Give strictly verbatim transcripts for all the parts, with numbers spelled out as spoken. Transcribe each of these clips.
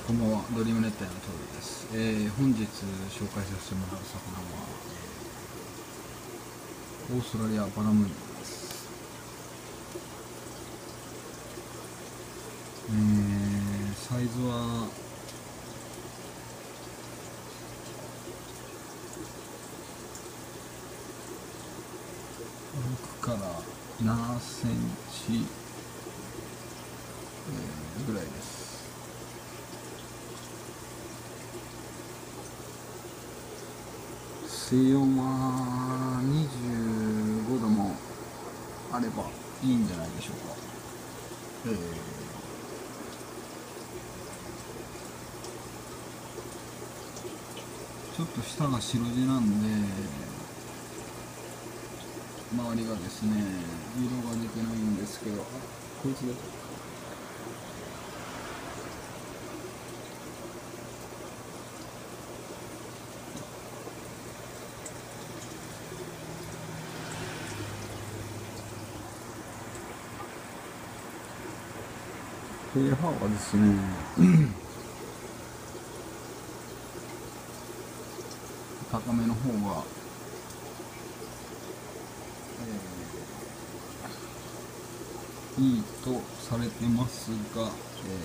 こんばんは、ドリーム熱帯のトールです。えー、本日紹介させてもらう魚は、えー、オーストラリアバラムーンです。えー、サイズはろくからななセンチ、えー、ぐらいです。水温はにじゅうごどもあればいいんじゃないでしょうか。えー、ちょっと下が白地なんで周りがですね色が出てないんですけど、あ、こいつだ。pH はですね高めの方が、えー、いいとされてますが、え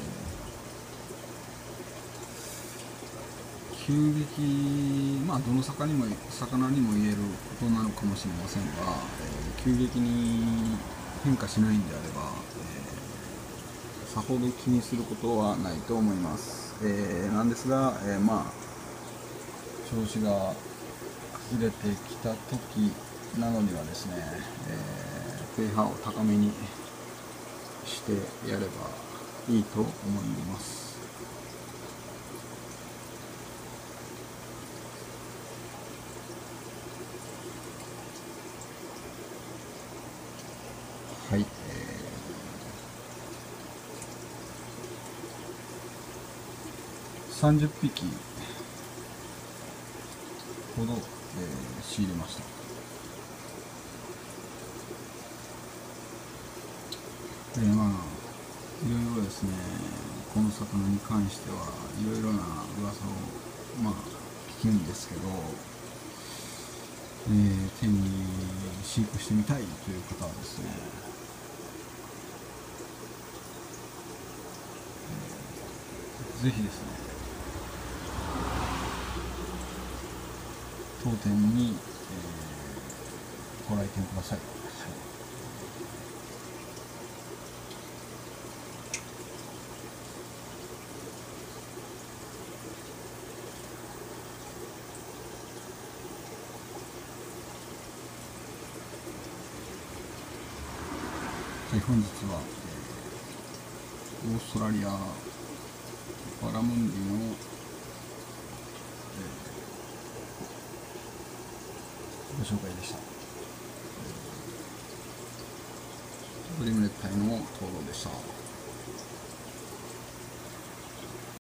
ー、急激、まあどの魚にも魚にも言えることなのかもしれませんが、えー、急激に変化しないんであれば、えー、さほど気にすることはないと思います。えー、なんですが、えー、まあ調子が崩れてきた時なのにはですね、えー、pH を高めにしてやればいいと思います。はい、えー、さんじゅっぴきほど、えー、仕入れました。でまあいろいろですね、この魚に関してはいろいろな噂をまあ聞くんですけど、えー、手に飼育してみたいという方はですね、ぜひですね当店に、えー、ご来店ください。はい、はい、本日は、えー、オーストラリアバラムンディの、えー、ご紹介でした。ドリーム熱帯の灯籠でした。